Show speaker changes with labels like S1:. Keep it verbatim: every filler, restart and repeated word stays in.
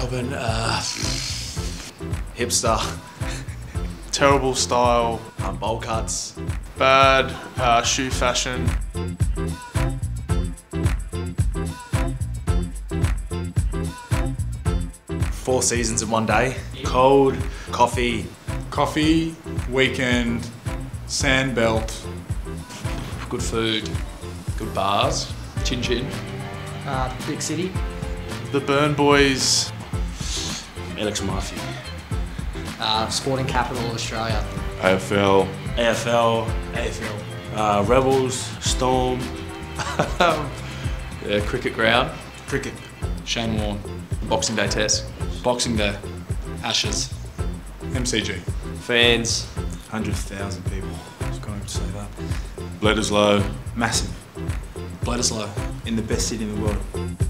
S1: Melbourne, uh,
S2: hipster,
S3: terrible style,
S2: uh, bowl cuts,
S3: bad uh, shoe fashion.
S2: Four seasons in one day, cold, coffee,
S4: Coffee, weekend, sand belt.
S1: good food, good bars, chin chin.
S5: Uh, big city.
S3: The Burn Boys,
S2: Alex Murphy,
S5: Uh, sporting capital of Australia.
S4: A F L.
S2: A F L,
S5: A F L.
S2: uh, Rebels, Storm,
S1: Yeah, cricket ground,
S2: cricket.
S1: Shane Warne, Boxing Day Test, Boxing Day, Ashes.
S4: M C G.
S2: Fans, one hundred thousand people. I was going to say that.
S4: Bledisloe.
S2: Massive.
S1: Bledisloe.
S2: In the best city in the world.